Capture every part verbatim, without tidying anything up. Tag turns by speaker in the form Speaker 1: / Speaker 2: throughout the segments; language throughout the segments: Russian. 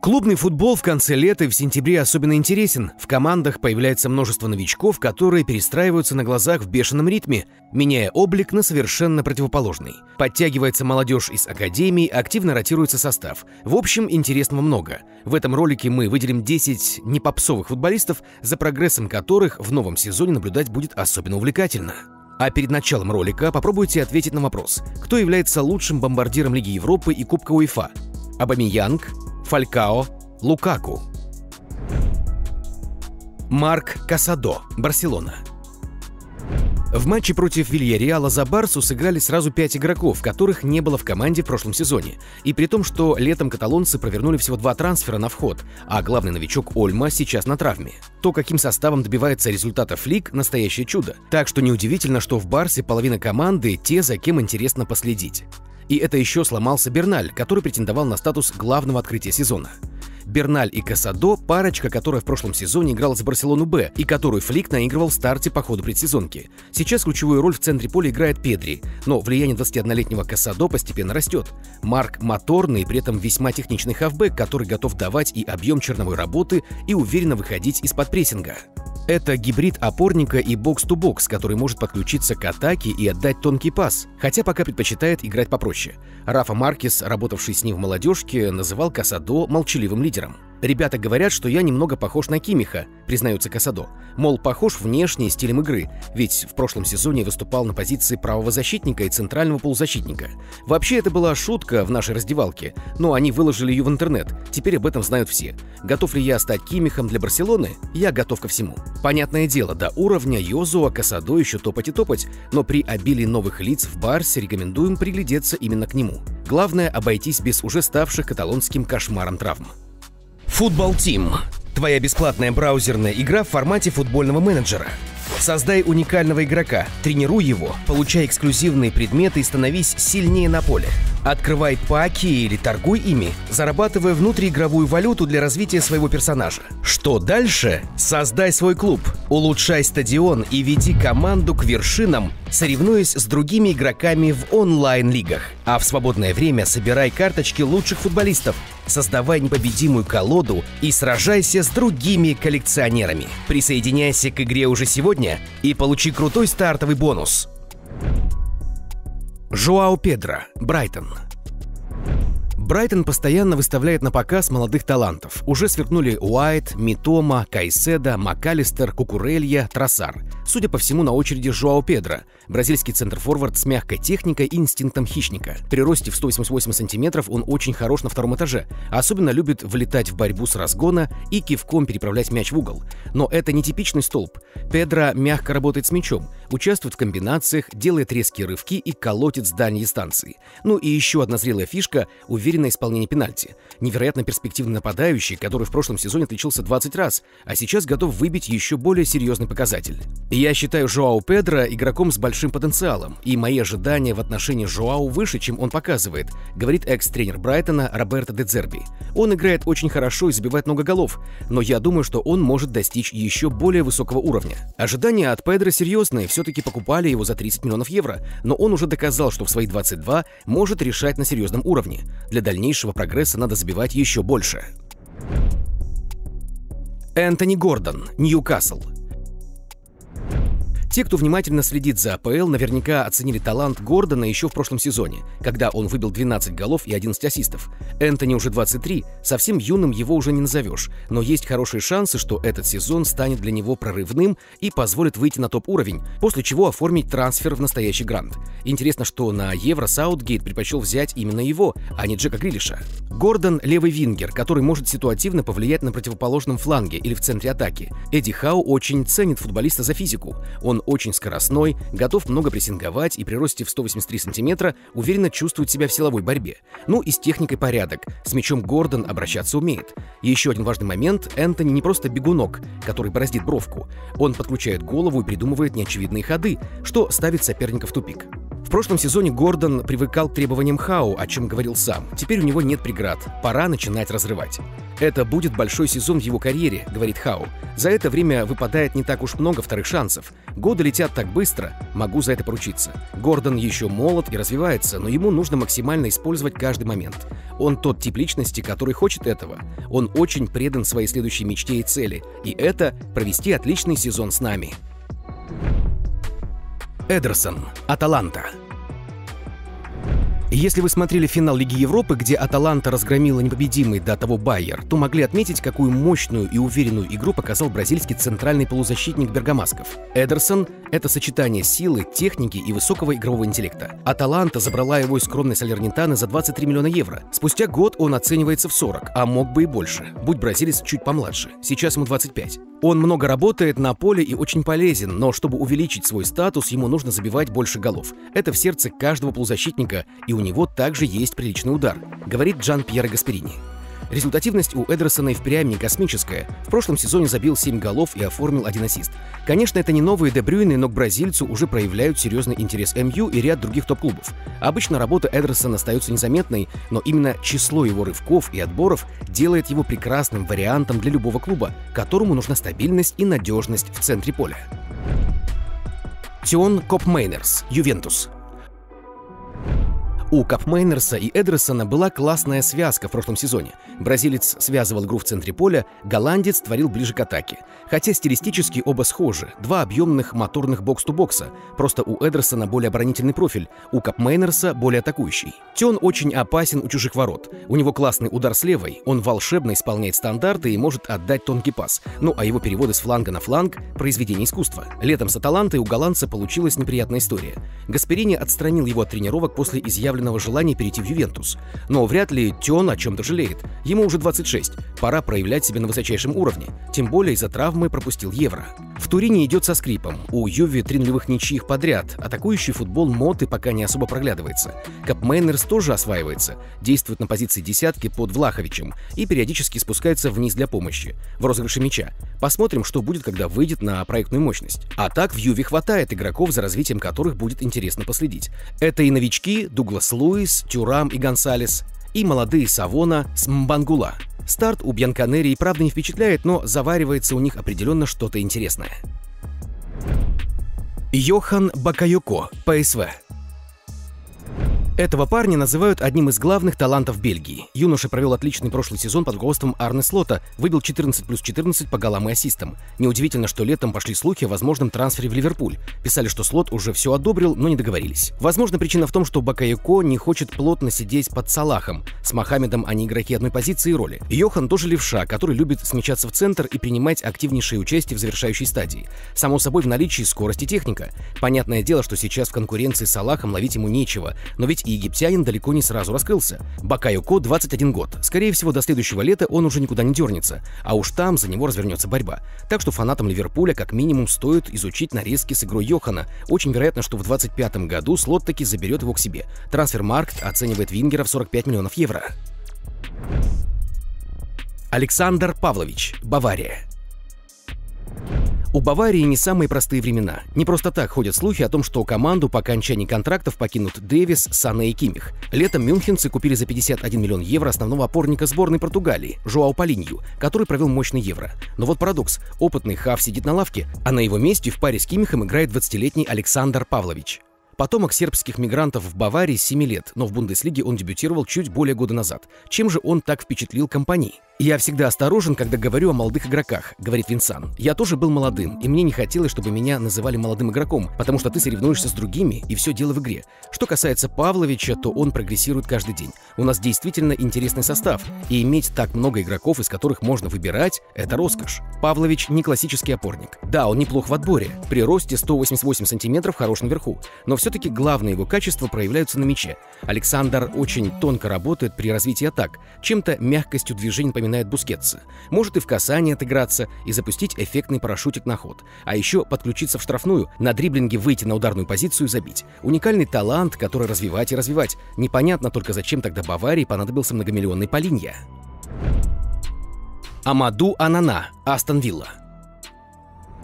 Speaker 1: Клубный футбол в конце лета и в сентябре особенно интересен. В командах появляется множество новичков, которые перестраиваются на глазах в бешеном ритме, меняя облик на совершенно противоположный. Подтягивается молодежь из академий, активно ротируется состав. В общем, интересного много. В этом ролике мы выделим десять непопсовых футболистов, за прогрессом которых в новом сезоне наблюдать будет особенно увлекательно. А перед началом ролика попробуйте ответить на вопрос, кто является лучшим бомбардиром Лиги Европы и Кубка УЕФА? Обамейянг, Фалькао, Лукаку. Марк Касадо, Барселона. В матче против Вильяреала за Барсу сыграли сразу пять игроков, которых не было в команде в прошлом сезоне. И при том, что летом каталонцы провернули всего два трансфера на вход, а главный новичок Ольма сейчас на травме. То, каким составом добивается результатов лиг, настоящее чудо. Так что неудивительно, что в Барсе половина команды – те, за кем интересно последить. И это еще сломался Берналь, который претендовал на статус главного открытия сезона. Берналь и Касадо – парочка, которая в прошлом сезоне играла за Барселону Б и которую Флик наигрывал в старте по ходу предсезонки. Сейчас ключевую роль в центре поля играет Педри, но влияние двадцатиоднолетнего Касадо постепенно растет. Марк – моторный, при этом весьма техничный хавбэк, который готов давать и объем черновой работы, и уверенно выходить из-под прессинга. Это гибрид опорника и бокс-ту-бокс, который может подключиться к атаке и отдать тонкий пас, хотя пока предпочитает играть попроще. Рафа Маркес, работавший с ним в молодежке, называл Касадо молчаливым лидером. «Ребята говорят, что я немного похож на Кимиха», признается Касадо. Мол, похож внешне и стилем игры, ведь в прошлом сезоне выступал на позиции правого защитника и центрального полузащитника. Вообще, это была шутка в нашей раздевалке, но они выложили ее в интернет, теперь об этом знают все. Готов ли я стать Кимихом для Барселоны? Я готов ко всему. Понятное дело, до уровня Йозуа Касадо еще топать и топать, но при обилии новых лиц в Барсе рекомендуем приглядеться именно к нему. Главное, обойтись без уже ставших каталонским кошмаром травм. Футбол Тим. Твоя бесплатная браузерная игра в формате футбольного менеджера. Создай уникального игрока, тренируй его, получай эксклюзивные предметы и становись сильнее на поле. Открывай паки или торгуй ими, зарабатывая внутриигровую валюту для развития своего персонажа. Что дальше? Создай свой клуб, улучшай стадион и веди команду к вершинам, соревнуясь с другими игроками в онлайн-лигах. А в свободное время собирай карточки лучших футболистов, создавай непобедимую колоду и сражайся с другими коллекционерами. Присоединяйся к игре уже сегодня и получи крутой стартовый бонус. Жоао Педро, Брайтон. Брайтон постоянно выставляет на показ молодых талантов. Уже сверкнули Уайт, Митома, Кайседо, Макалистер, Кукурелья, Тросар. Судя по всему, на очереди Жоао Педро, бразильский центр-форвард с мягкой техникой и инстинктом хищника. При росте в сто восемьдесят восемь сантиметров он очень хорош на втором этаже, особенно любит влетать в борьбу с разгона и кивком переправлять мяч в угол. Но это не типичный столб. Педро мягко работает с мячом, участвует в комбинациях, делает резкие рывки и колотит с дальней дистанции. Ну и еще одна зрелая фишка – уверенное исполнение пенальти. Невероятно перспективный нападающий, который в прошлом сезоне отличился двадцать раз, а сейчас готов выбить еще более серьезный показатель. Я считаю Жоао Педро игроком с большим потенциалом, и мои ожидания в отношении Жоао выше, чем он показывает, говорит экс-тренер Брайтона Роберто де Зерби. Он играет очень хорошо и забивает много голов, но я думаю, что он может достичь еще более высокого уровня. Ожидания от Педро серьезные, все-таки покупали его за тридцать миллионов евро, но он уже доказал, что в свои двадцать два может решать на серьезном уровне. Для дальнейшего прогресса надо забивать еще больше. Энтони Гордон, Ньюкасл. Те, кто внимательно следит за АПЛ, наверняка оценили талант Гордона еще в прошлом сезоне, когда он выбил двенадцать голов и одиннадцать ассистов. Энтони уже двадцать три, совсем юным его уже не назовешь, но есть хорошие шансы, что этот сезон станет для него прорывным и позволит выйти на топ-уровень, после чего оформить трансфер в настоящий грант. Интересно, что на Евро Саутгейт предпочел взять именно его, а не Джека Грилиша. Гордон – левый вингер, который может ситуативно повлиять на противоположном фланге или в центре атаки. Эдди Хау очень ценит футболиста за физику. Он очень скоростной, готов много прессинговать и при росте в сто восемьдесят три сантиметра уверенно чувствует себя в силовой борьбе. Ну и с техникой порядок. С мячом Гордон обращаться умеет. И еще один важный момент – Энтони не просто бегунок, который бороздит бровку. Он подключает голову и придумывает неочевидные ходы, что ставит соперника в тупик. В прошлом сезоне Гордон привыкал к требованиям Хау, о чем говорил сам. Теперь у него нет преград, пора начинать разрывать. «Это будет большой сезон в его карьере», — говорит Хау. «За это время выпадает не так уж много вторых шансов. Годы летят так быстро, могу за это поручиться. Гордон еще молод и развивается, но ему нужно максимально использовать каждый момент. Он тот тип личности, который хочет этого. Он очень предан своей следующей мечте и цели, и это — провести отличный сезон с нами». Эдерсон, Аталанта. Если вы смотрели финал Лиги Европы, где Аталанта разгромила непобедимый до того Байер, то могли отметить, какую мощную и уверенную игру показал бразильский центральный полузащитник бергамасков. Эдерсон — это сочетание силы, техники и высокого игрового интеллекта. Аталанта забрала его из скромной Салернитаны за двадцать три миллиона евро. Спустя год он оценивается в сорок, а мог бы и больше. Будь бразилец чуть помладше. Сейчас ему двадцать пять. Он много работает на поле и очень полезен, но чтобы увеличить свой статус, ему нужно забивать больше голов. Это в сердце каждого полузащитника, и у него также есть приличный удар, говорит Джан-Пьеро Гасперини. Результативность у Эдерсона и впрямь не космическая. В прошлом сезоне забил семь голов и оформил один ассист. Конечно, это не новые Де Брюйны, но к бразильцу уже проявляют серьезный интерес эм ю и ряд других топ-клубов. Обычно работа Эдерсона остается незаметной, но именно число его рывков и отборов делает его прекрасным вариантом для любого клуба, которому нужна стабильность и надежность в центре поля. Тион Копмейнерс, Ювентус. У Копмейнерса и Эдерсона была классная связка в прошлом сезоне. Бразилец связывал игру в центре поля, голландец творил ближе к атаке. Хотя стилистически оба схожи, два объемных моторных бокс-ту-бокса, просто у Эдерсона более оборонительный профиль, у Копмейнерса более атакующий. Тион очень опасен у чужих ворот. У него классный удар с левой, он волшебно исполняет стандарты и может отдать тонкий пас. Ну а его переводы с фланга на фланг – произведение искусства. Летом с Аталантой у голландца получилась неприятная история. Гасперини отстранил его от тренировок после изъявленного желания перейти в Ювентус. Но вряд ли Тион о чем-то жалеет. Ему уже двадцать шесть, пора проявлять себя на высочайшем уровне, тем более из-за травмы пропустил Евро. В Турине идет со скрипом, у Юве три нулевых ничьих подряд, атакующий футбол Моты пока не особо проглядывается. Копмейнерс тоже осваивается, действует на позиции десятки под Влаховичем и периодически спускается вниз для помощи, в розыгрыше мяча. Посмотрим, что будет, когда выйдет на проектную мощность. А так в Юве хватает игроков, за развитием которых будет интересно последить. Это и новички Дуглас Луис, Тюрам и Гонсалес, и молодые Савона с Мбангула. Старт у Бьянконери правда не впечатляет, но заваривается у них определенно что-то интересное. Йохан Бакайоко, ПСВ. Этого парня называют одним из главных талантов Бельгии. Юноша провел отличный прошлый сезон под руководством Арне Слота, выбил четырнадцать плюс четырнадцать по голам и ассистам. Неудивительно, что летом пошли слухи о возможном трансфере в Ливерпуль. Писали, что Слот уже все одобрил, но не договорились. Возможно, причина в том, что Бакайоко не хочет плотно сидеть под Салахом. С Мохаммедом они игроки одной позиции и роли. Йохан тоже левша, который любит смещаться в центр и принимать активнейшее участие в завершающей стадии. Само собой, в наличии скорость и техника. Понятное дело, что сейчас в конкуренции с Салахом ловить ему нечего, но ведь и египтянин далеко не сразу раскрылся. Бакайоко двадцать один год. Скорее всего, до следующего лета он уже никуда не дернется, а уж там за него развернется борьба. Так что фанатам Ливерпуля как минимум стоит изучить нарезки с игрой Йохана. Очень вероятно, что в двадцать пятом году Слот таки заберет его к себе. Трансфермаркт оценивает вингера в сорок пять миллионов евро. Александр Павлович, Бавария. У Баварии не самые простые времена. Не просто так ходят слухи о том, что команду по окончании контрактов покинут Дэвис, Сане и Киммих. Летом мюнхенцы купили за пятьдесят один миллион евро основного опорника сборной Португалии, Жоау Палинью, который провел мощный Евро. Но вот парадокс. Опытный Хав сидит на лавке, а на его месте в паре с Киммихом играет двадцатилетний Александр Павлович. Потомок сербских мигрантов в Баварии с семи лет, но в Бундеслиге он дебютировал чуть более года назад. Чем же он так впечатлил компании? «Я всегда осторожен, когда говорю о молодых игроках», — говорит Винсан. «Я тоже был молодым, и мне не хотелось, чтобы меня называли молодым игроком, потому что ты соревнуешься с другими, и все дело в игре. Что касается Павловича, то он прогрессирует каждый день. У нас действительно интересный состав, и иметь так много игроков, из которых можно выбирать, — это роскошь». Павлович не классический опорник. Да, он неплох в отборе, при росте сто восемьдесят восемь сантиметров хорош наверху, но все-таки главные его качества проявляются на мяче. Александр очень тонко работает при развитии атак, чем-то мягкостью движений напоминает Бускетса. Может и в касании отыграться и запустить эффектный парашютик на ход. А еще подключиться в штрафную, на дриблинге выйти на ударную позицию и забить. Уникальный талант, который развивать и развивать. Непонятно только, зачем тогда Баварии понадобился многомиллионный Палинья. Амаду Анана, Астон Вилла.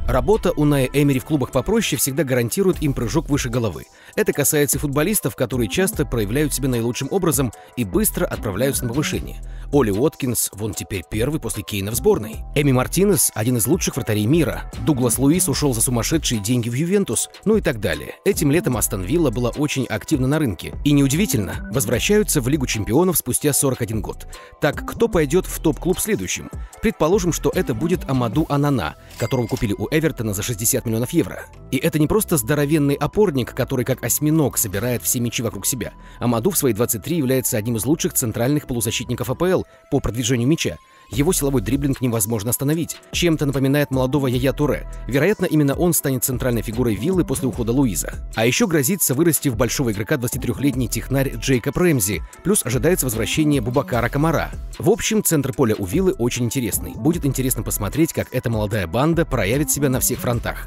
Speaker 1: Работа Уная Эмери в клубах попроще всегда гарантирует им прыжок выше головы. Это касается и футболистов, которые часто проявляют себя наилучшим образом и быстро отправляются на повышение. Оли Уоткинс вон теперь первый после Кейна в сборной. Эми Мартинес – один из лучших вратарей мира. Дуглас Луис ушел за сумасшедшие деньги в Ювентус, ну и так далее. Этим летом Астон Вилла была очень активна на рынке. И неудивительно, возвращаются в Лигу чемпионов спустя сорок один год. Так, кто пойдет в топ-клуб следующим? Предположим, что это будет Амаду Анана, которого купили у Эвертона за шестьдесят миллионов евро. И это не просто здоровенный опорник, который как осьминог собирает все мячи вокруг себя. Амаду в свои двадцать три является одним из лучших центральных полузащитников А П Л по продвижению мяча. Его силовой дриблинг невозможно остановить. Чем-то напоминает молодого Яя Туре. Вероятно, именно он станет центральной фигурой Виллы после ухода Луиза. А еще грозится вырасти в большого игрока двадцатитрёхлетний технарь Джейкоб Рэмзи, плюс ожидается возвращение Бубакара Камара. В общем, центр поля у Виллы очень интересный. Будет интересно посмотреть, как эта молодая банда проявит себя на всех фронтах.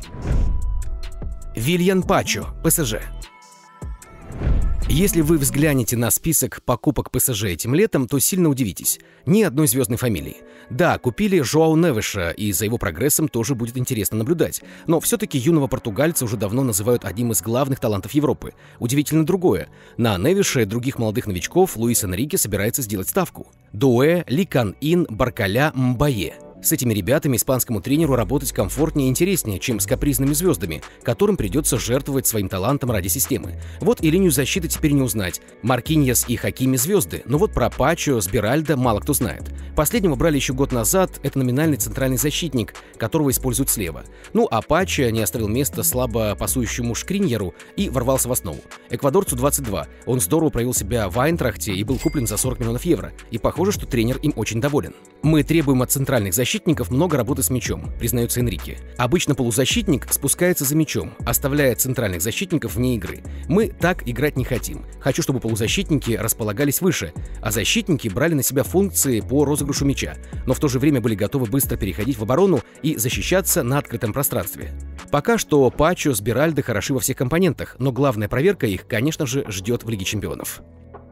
Speaker 1: Вильян Пачо, П С Ж. Если вы взглянете на список покупок П С Ж этим летом, то сильно удивитесь. Ни одной звездной фамилии. Да, купили Жоау Невеша, и за его прогрессом тоже будет интересно наблюдать. Но все-таки юного португальца уже давно называют одним из главных талантов Европы. Удивительно другое. На Невеша и других молодых новичков Луис Энрике собирается сделать ставку. Дуэ, Ли Кан Ин, Баркаля, Мбае. С этими ребятами испанскому тренеру работать комфортнее и интереснее, чем с капризными звездами, которым придется жертвовать своим талантом ради системы. Вот и линию защиты теперь не узнать. Маркиньос и Хакими звезды, но вот про Пачо, Сбиральдо мало кто знает. Последнего брали еще год назад, это номинальный центральный защитник, которого используют слева. Ну а Пачо не оставил места слабо пасующему Шкриньеру и ворвался в основу. Эквадорцу двадцать два, он здорово проявил себя в Айнтрахте и был куплен за сорок миллионов евро. И похоже, что тренер им очень доволен. Мы требуем от центральных защитников Защитников много работы с мячом, признается Энрике. Обычно полузащитник спускается за мячом, оставляя центральных защитников вне игры. Мы так играть не хотим. Хочу, чтобы полузащитники располагались выше, а защитники брали на себя функции по розыгрышу мяча, но в то же время были готовы быстро переходить в оборону и защищаться на открытом пространстве. Пока что Пачо, Сбиральдо хороши во всех компонентах, но главная проверка их, конечно же, ждет в Лиге чемпионов.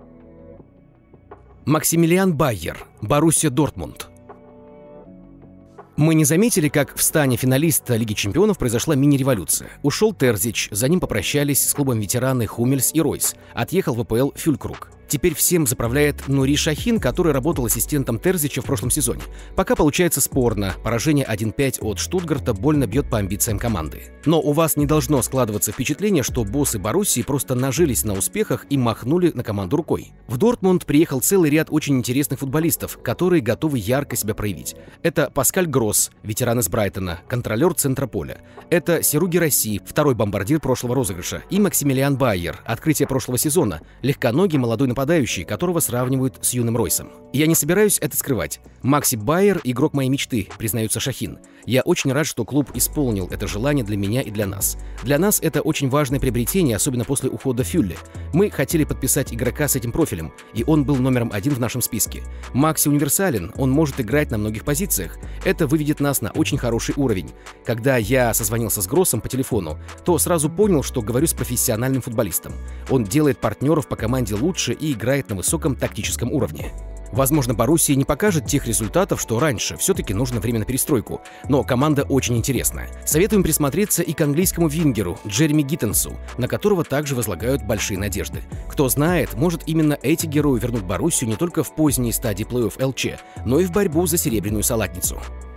Speaker 1: Максимилиан Байер, Боруссия Дортмунд. Мы не заметили, как в стане финалиста Лиги чемпионов произошла мини-революция. Ушел Терзич, за ним попрощались с клубом ветераны Хумельс и Ройс. Отъехал в А П Л Фюлькруг. Теперь всем заправляет Нури Шахин, который работал ассистентом Терзича в прошлом сезоне. Пока получается спорно. Поражение один пять от Штутгарта больно бьет по амбициям команды. Но у вас не должно складываться впечатление, что боссы Боруссии просто нажились на успехах и махнули на команду рукой. В Дортмунд приехал целый ряд очень интересных футболистов, которые готовы ярко себя проявить. Это Паскаль Гросс, ветеран из Брайтона, контролер центра поля. Это Серу Герасси, второй бомбардир прошлого розыгрыша. И Максимилиан Байер, открытие прошлого сезона, легконогий молодой нападающий, нападающий, которого сравнивают с юным Ройсом. Я не собираюсь это скрывать. Макси Байер – игрок моей мечты, признается Шахин. Я очень рад, что клуб исполнил это желание для меня и для нас. Для нас это очень важное приобретение, особенно после ухода Фюлле. Мы хотели подписать игрока с этим профилем, и он был номером один в нашем списке. Макси универсален, он может играть на многих позициях. Это выведет нас на очень хороший уровень. Когда я созвонился с Гроссом по телефону, то сразу понял, что говорю с профессиональным футболистом. Он делает партнеров по команде лучше и играет на высоком тактическом уровне. Возможно, Боруссия не покажет тех результатов, что раньше, все-таки нужно время на перестройку, но команда очень интересная. Советуем присмотреться и к английскому вингеру Джереми Гиттенсу, на которого также возлагают большие надежды. Кто знает, может именно эти герои вернут Боруссию не только в поздней стадии плей-офф Л Ч, но и в борьбу за серебряную салатницу.